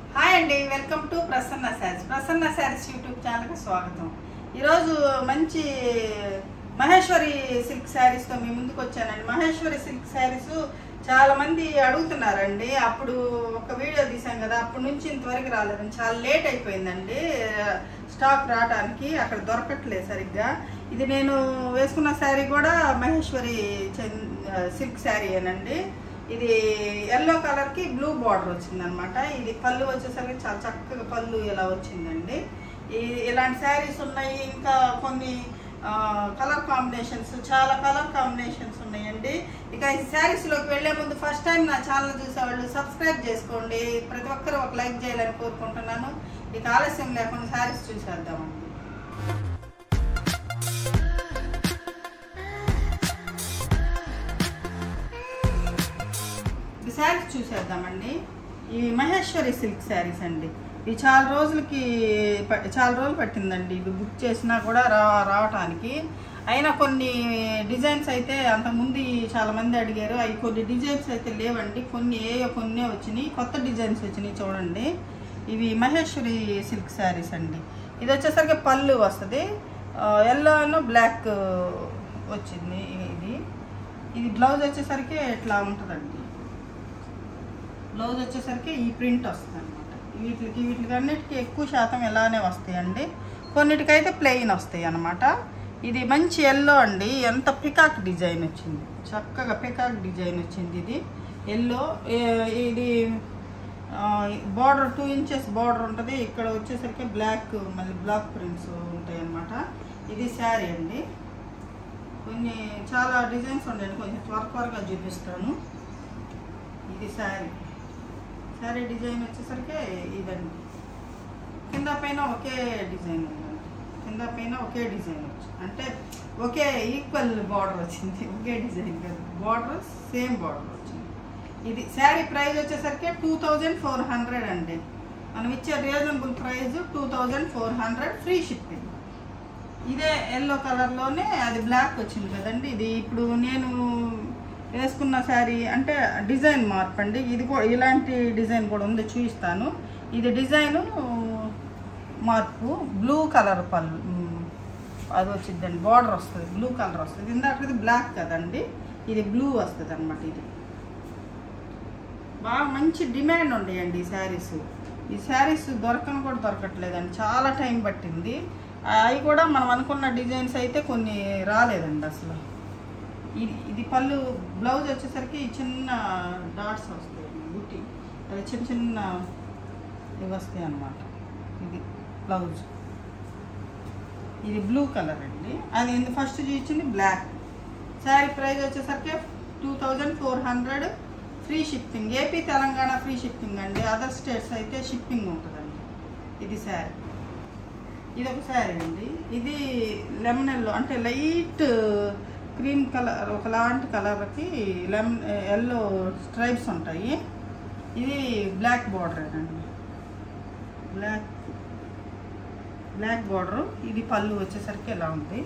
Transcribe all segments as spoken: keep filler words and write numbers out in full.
Hi అండి, welcome to Prasanna Saris. Prasanna Saris YouTube ఛానల్కి స్వాగతం. ఈరోజు మంచి మహేశ్వరి సిల్క్ శారీస్తో మీ ముందుకు వచ్చానండి. మహేశ్వరి సిల్క్ శారీస్ చాలామంది అడుగుతున్నారండి. అప్పుడు ఒక వీడియో తీసాం కదా, అప్పటి నుంచి ఇంతవరకు రాలేదండి. చాలా లేట్ అయిపోయిందండి స్టాక్ రావడానికి, అక్కడ దొరకట్లేదు సరిగ్గా. ఇది నేను వేసుకున్న శారీ కూడా మహేశ్వరి సిల్క్ శారీ ఏనండి. ఇది ఎల్లో కలర్కి బ్లూ బార్డర్ వచ్చిందనమాట. ఇది పళ్ళు వచ్చేసరికి చాలా చక్కగా పళ్ళు ఇలా వచ్చిందండి. ఈ ఇలాంటి శారీస్ ఉన్నాయి. ఇంకా కొన్ని కలర్ కాంబినేషన్స్, చాలా కలర్ కాంబినేషన్స్ ఉన్నాయండి. ఇక ఈ శారీస్లోకి వెళ్లే ముందు ఫస్ట్ టైం నా ఛానల్ చూసేవాళ్ళు సబ్స్క్రైబ్ చేసుకోండి. ప్రతి ఒక్కరు ఒక లైక్ చేయాలని కోరుకుంటున్నాను. ఇక ఆలస్యం లేకుండా శారీస్ చూసేద్దామండి. శారీస్ చూసేద్దామండి. ఇవి మహేశ్వరి సిల్క్ శారీస్ అండి. ఇవి చాలా రోజులకి చాలా రోజులు పట్టిందండి ఇవి బుక్ చేసినా కూడా రా రావటానికి అయినా కొన్ని డిజైన్స్ అయితే అంతకుముందు చాలామంది అడిగారు. అవి కొన్ని డిజైన్స్ అయితే లేవండి, కొన్ని ఏ కొన్ని వచ్చినాయి, కొత్త డిజైన్స్ వచ్చినాయి చూడండి. ఇవి మహేశ్వరి సిల్క్ శారీస్ అండి. ఇది వచ్చేసరికి పళ్ళు వస్తుంది, ఎల్లో బ్లాక్ వచ్చింది. ఇది ఇది బ్లౌజ్ వచ్చేసరికి ఇట్లా ఉంటుందండి. బ్లౌజ్ వచ్చేసరికి ఈ ప్రింట్ వస్తుంది అనమాట. వీటికి వీటికి అన్నిటికీ ఎక్కువ శాతం ఇలానే వస్తాయండి, కొన్నిటికైతే ప్లెయిన్ వస్తాయి అన్నమాట. ఇది మంచి ఎల్లో అండి. ఎంత పికాక్ డిజైన్ వచ్చింది, చక్కగా పికాక్ డిజైన్ వచ్చింది. ఇది ఎల్లో. ఇది బార్డర్ టూ ఇంచెస్ బార్డర్ ఉంటుంది. ఇక్కడ వచ్చేసరికి బ్లాక్ మళ్ళీ బ్లాక్ ప్రింట్స్ ఉంటాయి అన్నమాట. ఇది శారీ అండి. కొన్ని చాలా డిజైన్స్ ఉన్నాయండి, కొంచెం త్వర త్వరగా చూపిస్తాను. ఇది శారీ శారీ డిజైన్ వచ్చేసరికి ఇదండి. కింద పైన ఒకే డిజైన్ ఉందండి. కింద పైన ఒకే డిజైన్ వచ్చింది, అంటే ఒకే ఈక్వల్ బార్డర్ వచ్చింది. ఒకే డిజైన్ కదా, బార్డర్ సేమ్ బార్డర్ వచ్చింది. ఇది శారీ ప్రైస్ వచ్చేసరికి టూ థౌజండ్ ఫోర్ హండ్రెడ్ అండి. మనం ఇచ్చే reasonable price two thousand four hundred free shipping. ఇదే ఎల్లో కలర్లోనే అది బ్లాక్ వచ్చింది కదండి. ఇది ఇప్పుడు నేను వేసుకున్న శారీ అంటే డిజైన్ మార్పు అండి. ఇది కూడా ఇలాంటి డిజైన్ కూడా ఉంది, చూపిస్తాను. ఇది డిజైను మార్పు. బ్లూ కలర్ పళ్ళు అది వచ్చిందండి, బార్డర్ వస్తుంది, బ్లూ కలర్ వస్తుంది. ఇందాకది బ్లాక్ కదండి, ఇది బ్లూ వస్తుంది అనమాట. ఇది బాగా మంచి డిమాండ్ ఉండేయండి ఈ శారీస్. ఈ శారీస్ దొరకను కూడా దొరకట్లేదండి, చాలా టైం పట్టింది. అవి కూడా మనం అనుకున్న డిజైన్స్ అయితే కొన్ని రాలేదండి అసలు. ఇది ఇది పళ్ళు. బ్లౌజ్ వచ్చేసరికి చిన్న డాట్స్ వస్తాయి, బుట్టి అది చిన్న చిన్న ఇవి వస్తాయి అన్నమాట. ఇది బ్లౌజ్. ఇది బ్లూ కలర్ అండి. అది ఫస్ట్ చూపించింది బ్లాక్. శారీ ప్రైస్ వచ్చేసరికి two thousand four hundred free shipping. AP Telangana free shipping అండి. అదర్ స్టేట్స్ అయితే షిప్పింగ్ ఉంటుందండి. ఇది శారీ. ఇది ఒక శారీ అండి. ఇది లెమన్ ఎల్లో, అంటే లైట్ క్రీమ్ కలర్, ఒకలాంటి కలర్కి లెమన్ ఎల్లో స్ట్రైప్స్ ఉంటాయి. ఇది బ్లాక్ బార్డర్ అండి, బ్లాక్ బ్లాక్ బార్డర్. ఇది పళ్ళు వచ్చేసరికి ఇలా ఉంది.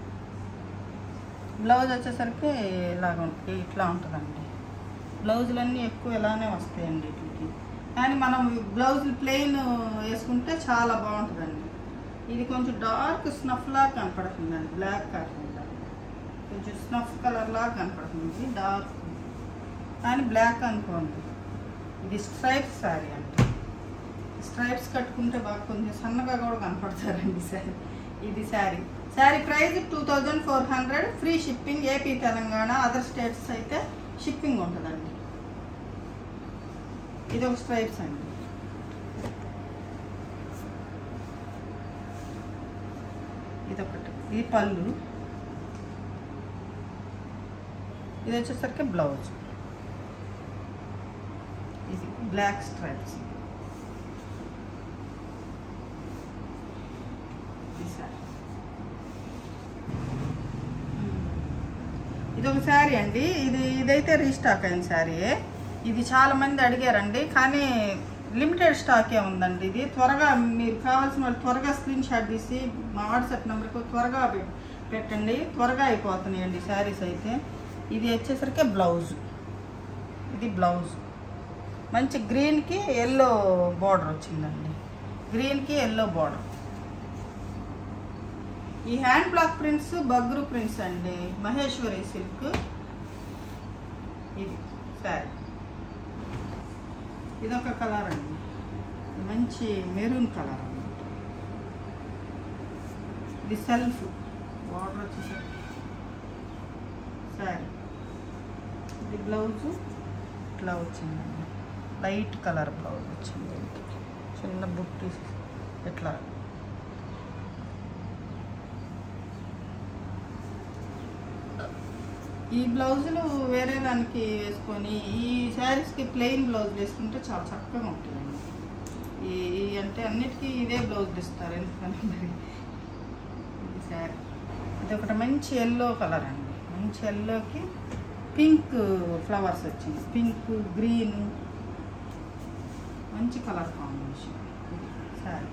బ్లౌజ్ వచ్చేసరికి ఇలాగ ఉంటుంది, ఇట్లా ఉంటుందండి. బ్లౌజులన్నీ ఎక్కువ ఇలానే వస్తాయండి వీటికి. కానీ మనం బ్లౌజులు ప్లెయిన్ వేసుకుంటే చాలా బాగుంటుందండి. ఇది కొంచెం డార్క్ స్నఫ్ లాగా కనపడుతుందండి, బ్లాక్ కాకుండా కొంచెం స్నఫ్ కలర్ లాగా కనపడుతుంది, డార్క్ కానీ బ్లాక్ అనుకోండి. ఇది స్ట్రైప్స్ శారీ అంటే స్ట్రైప్స్ కట్టుకుంటే బాగా కొంచెం సన్నగా కూడా కనపడతారండి శారీ. ఇది sari. Sari price two thousand four hundred free shipping. AP Telangana other states అయితే షిప్పింగ్ ఉంటుందండి. ఇది ఒక స్ట్రైప్స్ అండి. ఇదొకటి. ఇది పళ్ళు. ఇది వచ్చేసరికి బ్లౌజ్. ఇది బ్లాక్ స్ట్రైప్స్. ఇది ఒక శారీ అండి. ఇది ఇదైతే రీస్టాక్ అయిన శారీ. ఇది చాలా మంది అడిగారండి, కానీ లిమిటెడ్ స్టాకే ఉందండి. ఇది త్వరగా మీరు కావాల్సిన వాళ్ళు త్వరగా స్క్రీన్ షాట్ తీసి మా వాట్సాప్ నెంబర్కి త్వరగా పెట్టండి, త్వరగా అయిపోతున్నాయండి శారీస్ అయితే. ఇది వచ్చేసరికి బ్లౌజ్. ఇది బ్లౌజ్. మంచి గ్రీన్కి ఎల్లో బార్డర్ వచ్చిందండి, గ్రీన్కి ఎల్లో బార్డర్. ఈ hand block prints Bagru prints అండి, మహేశ్వరి సిల్క్. ఇది సారీ, ఇదొక కలర్ అండి, మంచి మెరూన్ కలర్ అన్నమాట. ఇది సెల్ఫ్ బార్డర్ వచ్చేసరికి సారీ. ఇది బ్లౌజు ఇట్లా వచ్చిందండి, లైట్ కలర్ బ్లౌజ్ వచ్చింది, చిన్న బుట్టి ఇట్లా. ఈ బ్లౌజులు వేరే దానికి వేసుకొని ఈ శారీస్కి ప్లెయిన్ బ్లౌజ్ వేసుకుంటే చాలా చక్కగా ఉంటుందండి. ఈ అంటే అన్నిటికీ ఇదే బ్లౌజ్ ఇస్తారు ఎందుకని మరి. ఇది శారీ, ఇది ఒకటి మంచి ఎల్లో కలర్ అండి, మంచి ఎల్లోకి పింక్ ఫ్లవర్స్ వచ్చింది, పింక్ గ్రీన్ మంచి కలర్ కాంబినేషన్. శారీ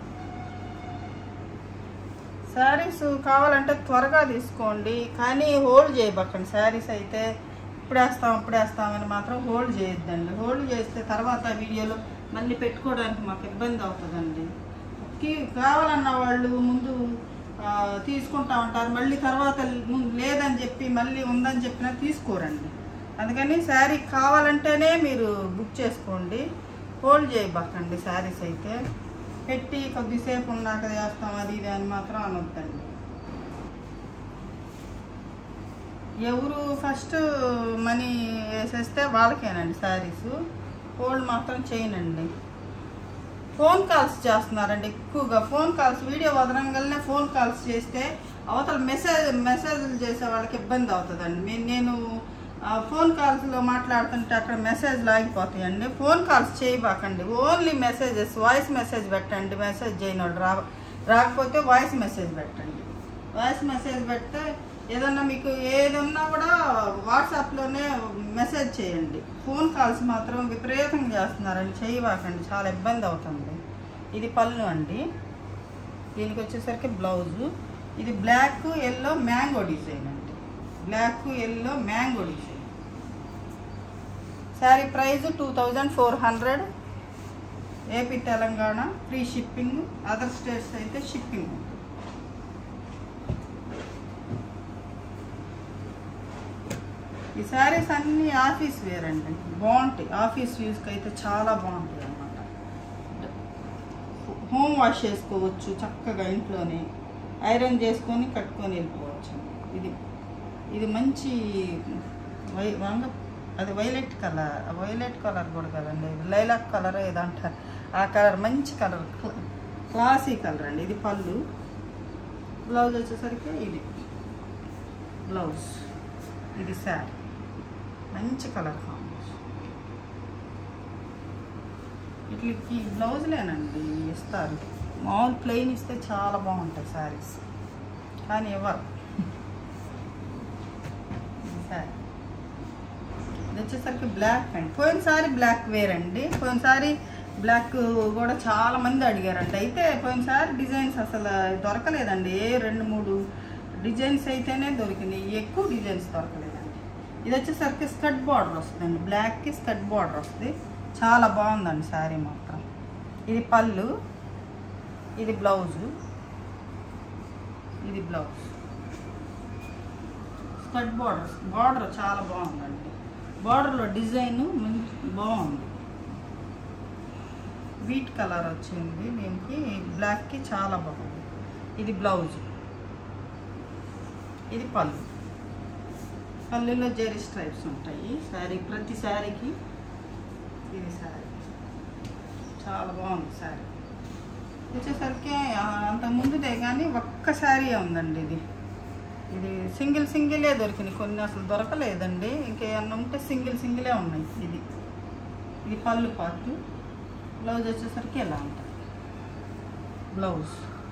శారీస్ కావాలంటే త్వరగా తీసుకోండి, కానీ హోల్డ్ చేయబక్కండి. శారీస్ అయితే ఇప్పుడు వేస్తాం ఇప్పుడు వేస్తామని మాత్రం హోల్డ్ చేయొద్దండి. హోల్డ్ చేస్తే తర్వాత వీడియోలో మళ్ళీ పెట్టుకోవడానికి మాకు ఇబ్బంది అవుతుందండి. కావాలన్న వాళ్ళు ముందు తీసుకుంటా ఉంటారు, మళ్ళీ తర్వాత లేదని చెప్పి మళ్ళీ ఉందని చెప్పినా తీసుకోరండి. అందుకని శారీ కావాలంటేనే మీరు బుక్ చేసుకోండి, హోల్డ్ చేయబక్కండి. శారీస్ అయితే పెట్టి కొద్దిసేపు ఉన్నాక చేస్తాం అది ఇది అని మాత్రం అనొద్దండి. ఎవరు ఫస్ట్ మనీ వేసేస్తే వాళ్ళకేనండి శారీస్, హోల్డ్ మాత్రం చేయనండి. ఫోన్ కాల్స్ చేస్తున్నారండి ఎక్కువగా, ఫోన్ కాల్స్ వీడియో వదలంగానే ఫోన్ కాల్స్ చేస్తే అవతల మెసేజ్ మెసేజ్లు చేసే వాళ్ళకి ఇబ్బంది అవుతుందండి. నేను ఫోన్ కాల్స్లో మాట్లాడుతుంటే అక్కడ మెసేజ్లు ఆగిపోతాయండి. ఫోన్ కాల్స్ చేయబాకండి, ఓన్లీ మెసేజెస్, వాయిస్ మెసేజ్ పెట్టండి. మెసేజ్ చేయనోడు రా రాకపోతే వాయిస్ మెసేజ్ పెట్టండి. వాయిస్ మెసేజ్ పెడితే ఏదన్నా మీకు ఏదన్నా కూడా వాట్సాప్లోనే మెసేజ్ చేయండి. ఫోన్ కాల్స్ మాత్రం విపరీతంగా చేస్తున్నారండి, చేయబాకండి, చాలా ఇబ్బంది అవుతుంది. ఇది పళ్ళు అండి, దీనికి వచ్చేసరికి బ్లౌజు. ఇది బ్లాక్ ఎల్లో మ్యాంగో డిజైన్ అండి, black yellow mango design. Sari price two thousand four hundred AP Telangana, free shipping. Other states అయితే షిప్పింగ్. ఈ శారీస్ అన్నీ ఆఫీస్ వేర్ అండి, బాగుంటాయి. ఆఫీస్ యూస్కి అయితే చాలా బాగుంటాయి అన్నమాట. హోమ్ వాష్ చేసుకోవచ్చు చక్కగా, ఇంట్లోనే ఐరన్ చేసుకొని కట్టుకొని వెళ్ళిపోవచ్చు. ఇది ఇది మంచి వై వంగ అది వైలెట్ కలర్, వైలెట్ కలర్ కూడా కదండి, లైలాక్ కలర్ ఏదంటారు ఆ కలర్, మంచి కలర్, క్లాసీ కలర్ అండి. ఇది పళ్ళు. బ్లౌజ్ వచ్చేసరికి ఇది బ్లౌజ్, ఇది శారీ, మంచి కలర్ కాంబినేషన్. వీటికి బ్లౌజ్లేనండి ఇస్తారు, మామూలు ప్లెయిన్ ఇస్తే చాలా బాగుంటాయి శారీస్, కానీ ఎవరు శారీ. ఇది వచ్చేసరికి బ్లాక్ అండి, పోయినసారి బ్లాక్ వేరండి, పోయినసారి బ్లాక్ కూడా చాలా మంది అడిగారండి. అయితే పోయినసారి డిజైన్స్ అసలు దొరకలేదండి, ఏ రెండు మూడు డిజైన్స్ అయితేనే దొరికినాయి, ఎక్కువ డిజైన్స్ దొరకలేదండి. ఇది వచ్చేసరికి స్కర్ట్ బార్డర్ వస్తుందండి, బ్లాక్కి స్కర్ట్ బార్డర్ వస్తుంది, చాలా బాగుందండి శారీ మాత్రం. ఇది పళ్ళు, ఇది బ్లౌజు, ఇది బ్లౌజ్. స్కర్ట్ బార్డర్ బార్డర్ చాలా బాగుందండి, బార్డర్లో డిజైన్ బాగుంది, వీట్ కలర్ వచ్చింది దీనికి, బ్లాక్కి చాలా బాగుంది. ఇది బ్లౌజ్, ఇది పళ్ళు. పళ్ళులో జెరీ స్ట్రైప్స్ ఉంటాయి శారీ, ప్రతి శారీకి. ఇది శారీ చాలా బాగుంది శారీ. వచ్చేసరికి అంతకుముందుదే కానీ ఒక్క శారీ ఉందండి, ఇది ఇది సింగిల్ సింగిలే దొరికినాయి, కొన్ని అసలు దొరకలేదండి, ఇంకేమన్నా ఉంటే సింగిల్ సింగిలే ఉన్నాయి. ఇది ఇది పళ్ళు పార్ట్. బ్లౌజ్ వచ్చేసరికి ఎలా ఉంటుంది blouse.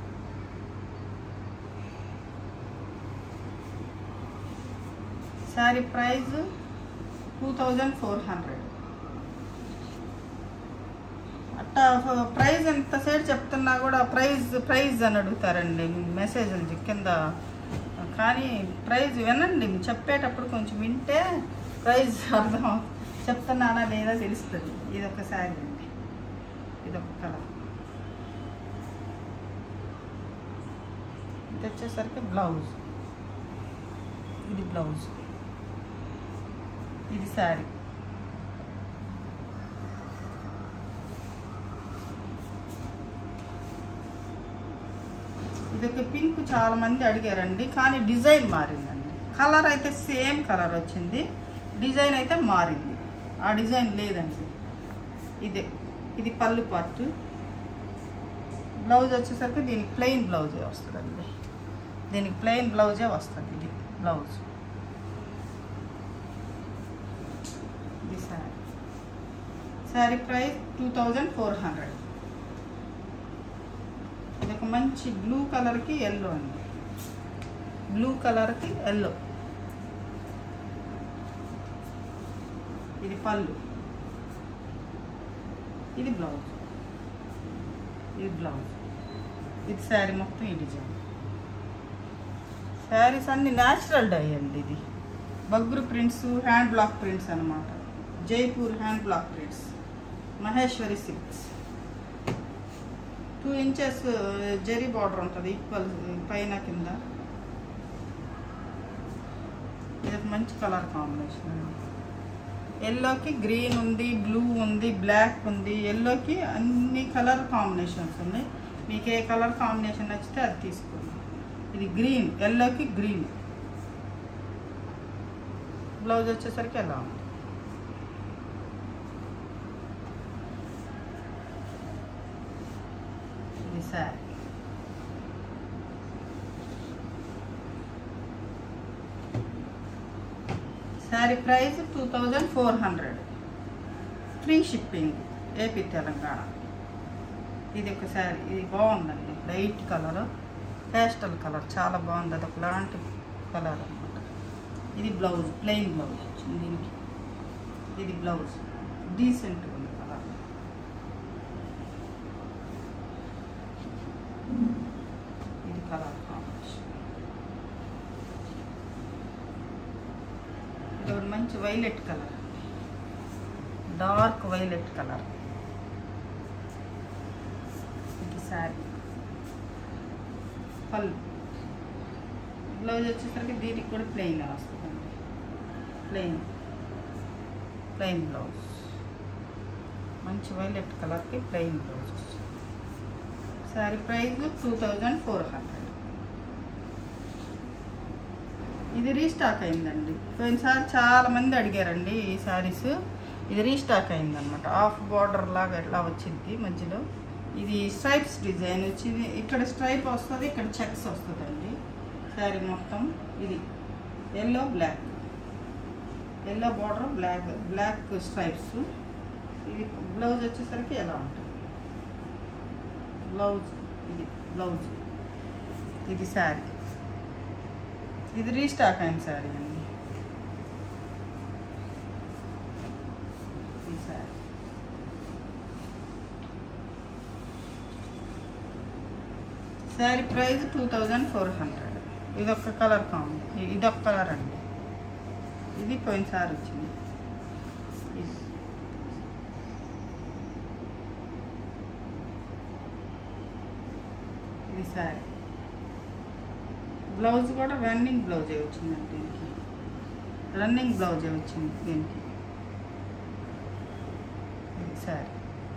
Sari price two thousand four hundred. అట్టా ప్రైజ్ ఎంతసేపు చెప్తున్నా కూడా ప్రైజ్ ప్రైజ్ అని అడుగుతారండి మెసేజ్లు కింద, కానీ ప్రైజ్ వినండి, చెప్పేటప్పుడు కొంచెం వింటే ప్రైజ్ అర్థం చెప్తున్నానా లేదా తెలుస్తుంది. ఇదొక శారీ అండి, ఇదొక కలర్. ఇది వచ్చేసరికి బ్లౌజ్, ఇది బ్లౌజ్, ఇది శారీ. ఇదొక పింక్ చాలా మంది అడిగారండి, కానీ డిజైన్ మారిందండి. కలర్ అయితే సేమ్ కలర్ వచ్చింది, డిజైన్ అయితే మారింది. ఆ డిజైన్ లేదండి. ఇదే ఇది పళ్ళు పార్ట్. బ్లౌజ్ వచ్చేసరికి దీనికి ప్లెయిన్ బ్లౌజే వస్తుందండి, దీనికి ప్లెయిన్ బ్లౌజే వస్తుంది. ఇది బ్లౌజ్, ఇది sari. Sari price two thousand four hundred. ఇది ఒక మంచి బ్లూ కలర్కి ఎల్లో అండి, బ్లూ కలర్కి ఎల్లో. ఇది పళ్ళు, ఇది బ్లౌజ్, ఇది బ్లౌజ్, ఇది శారీ మొత్తం ఈ డిజైన్. శారీస్ అన్ని న్యాచురల్ డై అండి. ఇది Bagru prints, hand block prints అనమాట. Jaipur hand block prints, Maheshwari silks. Two inches zari border ఉంటుంది ఈక్వల్ పైన కింద. ఇది మంచి కలర్ కాంబినేషన్ అండి. ఎల్లోకి గ్రీన్ ఉంది, బ్లూ ఉంది, బ్లాక్ ఉంది. ఎల్లోకి అన్ని కలర్ కాంబినేషన్స్ ఉన్నాయి. మీకు ఏ కలర్ కాంబినేషన్ నచ్చితే అది తీసుకోండి. ఇది గ్రీన్, ఎల్లోకి గ్రీన్. బ్లౌజ్ వచ్చేసరికి ఎలా ఉంది. ఇది sari. Sari price two thousand four hundred, free shipping, AP Telangana. ఇది ఒక శారీ, ఇది బాగుందండి. లైట్ కలర్, పేస్టల్ కలర్, చాలా బాగుంది. అది ఒకలాంటి కలర్ అనమాట. ఇది బ్లౌజ్, ప్లెయిన్ బ్లౌజ్ వచ్చింది దీనికి. ఇది బ్లౌజ్, డీసెంట్ ఉంది కలర్. ఇది కలర్ కాంబినేషన్. ఇది ఒక మంచి violet colour, dark violet colour. ఇది శారీ, పళ్ళు. బ్లౌజ్ వచ్చేసరికి దీనికి కూడా ప్లెయిన్ వస్తుందండి, ప్లెయిన్ ప్లెయిన్ బ్లౌజ్. మంచి వైలెట్ కలర్కి ప్లెయిన్ బ్లౌజ్ వస్తుంది. Sari price two thousand four hundred. ఇది రీస్టాక్ అయిందండి. పోయినసారి చాలా మంది అడిగారండి ఈ శారీస్. ఇది రీస్టాక్ అయిందనమాట. హాఫ్ బార్డర్ లాగా ఎట్లా వచ్చింది మధ్యలో. ఇది స్ట్రైప్స్ డిజైన్ వచ్చింది. ఇక్కడ స్ట్రైప్ వస్తుంది, ఇక్కడ చెక్స్ వస్తుందండి శారీ మొత్తం. ఇది yellow black, yellow border, black black stripes. ఇది బ్లౌజ్ వచ్చేసరికి ఎలా ఉంటుంది. బ్లౌజ్, ఇది బ్లౌజ్, ఇది శారీ. ఇది రీస్టాక్ అయిన శారీ అండి. ఈ sari sari price two thousand four hundred. ఇదొక కలర్ కాంబి, ఇదొక కలర్ అండి. ఇది పోయినసారి వచ్చింది. ఇది శారీ. బ్లౌజ్ కూడా రన్నింగ్ బ్లౌజే వచ్చిందండి దీనికి, రన్నింగ్ బ్లౌజే వచ్చింది దీనికి. ఇది శారీ.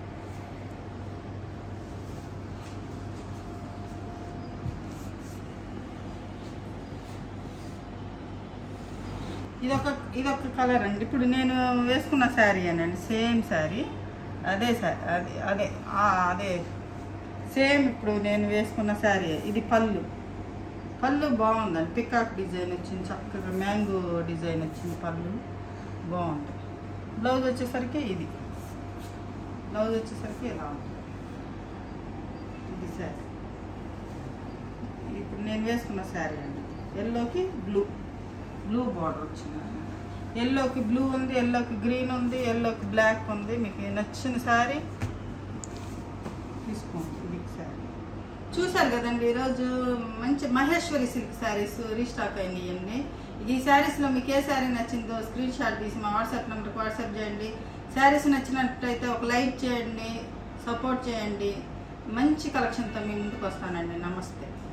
ఇదొక ఇదొక కలర్ అండి. ఇప్పుడు నేను వేసుకున్న శారీ అనండి, సేమ్ శారీ, అదే శారీ, అదే అదే అదే సేమ్ ఇప్పుడు నేను వేసుకున్న శారీ. ఇది పళ్ళు, పళ్ళు బాగుందండి. పికాక్ డిజైన్ వచ్చింది, చక్కగా మ్యాంగో డిజైన్ వచ్చింది. పళ్ళు బాగుంది. బ్లౌజ్ వచ్చేసరికి ఇది, బ్లౌజ్ వచ్చేసరికి ఇలా ఉంటుంది. ఇది శారీ. ఇప్పుడు నేను వేసుకున్న శారీ అండి. ఎల్లోకి బ్లూ, బ్లూ బార్డర్ వచ్చింది. ఎల్లోకి బ్లూ ఉంది, ఎల్లోకి గ్రీన్ ఉంది, ఎల్లోకి బ్లాక్ ఉంది. మీకు నచ్చిన శారీ తీసుకోండి. ఇది శారీ చూసారు కదండి. ఈరోజు మంచి మహేశ్వరి సిల్క్ శారీస్ రీస్టాక్ అయినాయండి. ఈ శారీస్లో మీకు ఏ శారీ నచ్చిందో స్క్రీన్ షాట్ తీసి మా వాట్సాప్ నెంబర్కి వాట్సాప్ చేయండి. శారీస్ నచ్చినట్టయితే ఒక లైక్ చేయండి, సపోర్ట్ చేయండి. మంచి కలెక్షన్తో మీ ముందుకు వస్తానండి. నమస్తే.